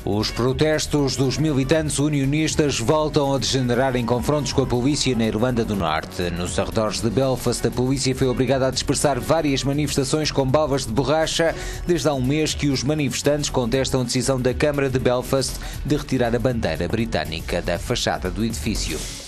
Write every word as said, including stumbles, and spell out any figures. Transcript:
Os protestos dos militantes unionistas voltam a degenerar em confrontos com a polícia na Irlanda do Norte. Nos arredores de Belfast, a polícia foi obrigada a dispersar várias manifestações com balas de borracha, desde há um mês que os manifestantes contestam a decisão da Câmara de Belfast de retirar a bandeira britânica da fachada do edifício.